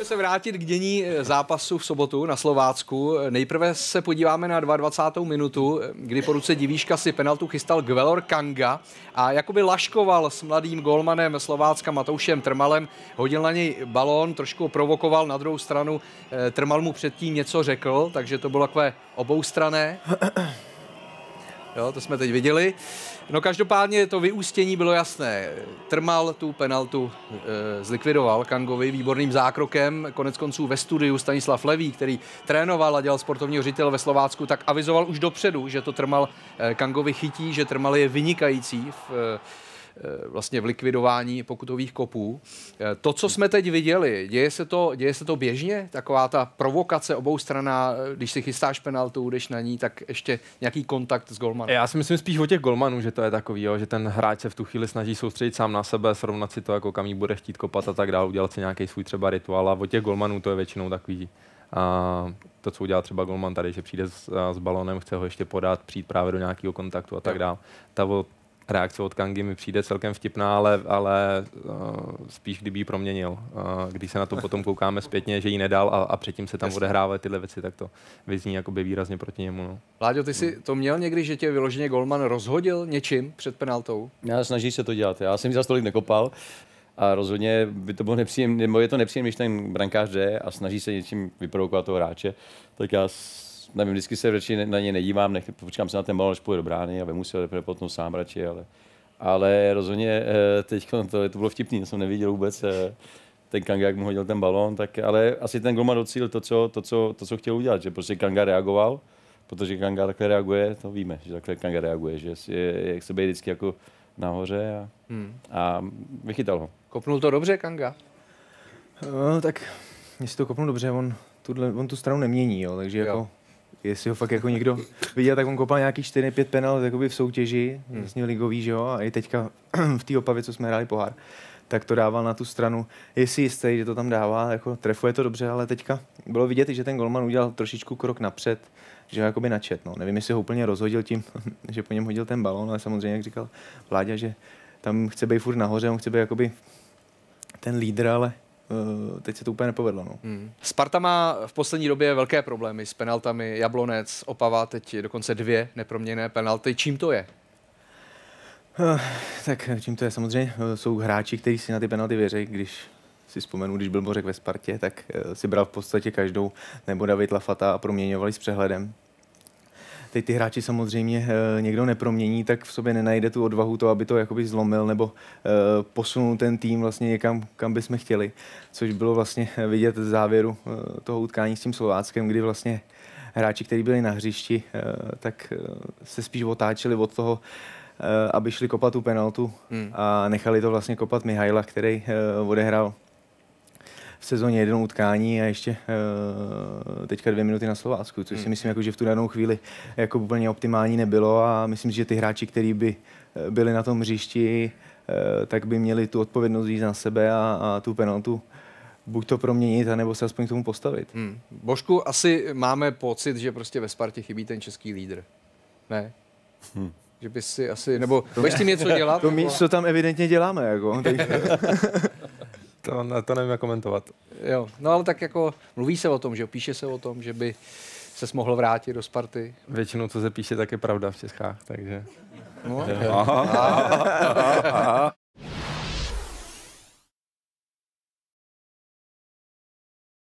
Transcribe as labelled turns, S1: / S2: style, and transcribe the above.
S1: Pojďme se vrátit k dění zápasu v sobotu na Slovácku. Nejprve se podíváme na 22. minutu, kdy po ruce Divíška si penaltu chystal Gvelor Kanga a jakoby laškoval s mladým golmanem Slovácka Matoušem Trmalem. Hodil na něj balón, trošku provokoval, na druhou stranu Trmal mu předtím něco řekl, takže to bylo takové oboustranné. Jo, to jsme teď viděli. No každopádně to vyústění bylo jasné. Trmal tu penaltu zlikvidoval Kangovi výborným zákrokem. Konec konců ve studiu Stanislav Levý, který trénoval a dělal sportovního ředitele ve Slovácku, tak avizoval už dopředu, že to Trmal Kangovi chytí, že Trmal je vynikající vlastně v likvidování pokutových kopů. To, co jsme teď viděli, děje se to běžně? Taková ta provokace oboustranná, když si chystáš penaltu, jdeš na ní, tak ještě nějaký kontakt s golmanem?
S2: Já si myslím spíš o těch golmanů, že to je takový, jo, že ten hráč se v tu chvíli snaží soustředit sám na sebe, srovnat si to, jako kam jí bude chtít kopat a tak dále, udělat si nějaký svůj třeba rituál, a o těch golmanů to je většinou takový. A to, co udělá třeba golman tady, že přijde s balonem, chce ho ještě podat, přijít právě do nějakého kontaktu a tak dále. Reakce od Kangy mi přijde celkem vtipná, ale spíš kdyby ji proměnil. Když se na to potom koukáme zpětně, že ji nedal a předtím se tam odehrávaly tyhle věci, tak to vyzní jakoby výrazně proti němu. No.
S1: Láďo, ty si to měl někdy, že tě vyloženě golman rozhodil něčím před penaltou?
S3: Já snaží se to dělat. Já jsem za tolik nekopal a rozhodně by to bylo nepříjemné, nebo je to nepříjemné, když ten brankář jde a snaží se něčím vyprovokovat toho hráče. Tak já nevím, vždycky se radši na ně nedívám, počkám se na ten balon, až půjde do brány a vemu si ho potom sám radši, ale rozhodně teď to bylo vtipný, já jsem neviděl vůbec ten Kanga, jak mu hodil ten balón, tak ale asi ten golman docílil to, co chtěl udělat, že prostě Kanga reagoval, protože Kanga takhle reaguje, to víme, že takhle Kanga reaguje, že jak se být vždycky jako nahoře a vychytal ho.
S1: Kopnul to dobře Kanga?
S4: No, tak jestli to kopnul dobře, on tu stranu nemění, jo, takže jako jestli ho fakt jako někdo viděl, tak on kopal nějakých 4-5 penalt jakoby v soutěži, vlastně ligový, že jo, a i teďka v té Opavě, co jsme hráli pohár, tak to dával na tu stranu. Je si jistý, že to tam dává, jako trefuje to dobře, ale teďka bylo vidět, že ten golman udělal trošičku krok napřed, že ho jakoby načet, no. Nevím, jestli ho úplně rozhodil tím, že po něm hodil ten balón, ale samozřejmě, jak říkal Vláďa, že tam chce být furt nahoře, on chce být jakoby ten lídr, ale teď se to úplně nepovedlo. No.
S1: Sparta má v poslední době velké problémy s penaltami. Jablonec, Opava, teď dokonce 2 neproměnné penalty. Čím to je?
S4: Tak čím to je? Samozřejmě jsou hráči, kteří si na ty penalty věří. Když si vzpomenu, když byl Bořek ve Spartě, tak si bral v podstatě každou, nebo David Lafata a proměňovali s přehledem. Teď ty hráči samozřejmě někdo nepromění, tak v sobě nenajde tu odvahu to, aby to jakoby zlomil nebo posunul ten tým vlastně někam, kam bychom chtěli. Což bylo vlastně vidět z závěru toho utkání s tím Slováckem, kdy vlastně hráči, kteří byli na hřišti, tak se spíš otáčeli od toho, aby šli kopat tu penaltu a nechali to vlastně kopat Mihajla, který odehrál v sezóně 1 utkání a ještě teďka 2 minuty na Slovácku, což si myslím, jako, že v tu danou chvíli jako úplně optimální nebylo a myslím, že ty hráči, kteří by byli na tom hřišti, tak by měli tu odpovědnost vzít na sebe a tu penaltu buď to proměnit, anebo se aspoň k tomu postavit.
S1: Božku, asi máme pocit, že prostě ve Spartě chybí ten český lídr. Ne? Že by si asi, nebo budeš s tím něco dělat?
S4: To místo tam evidentně děláme, jako.
S2: To nevím, jak komentovat.
S1: Jo, no ale tak jako mluví se o tom, že píše se o tom, že by ses mohl vrátit do Sparty.
S2: Většinou, co se píše, tak je pravda v Čechách, takže...
S1: No.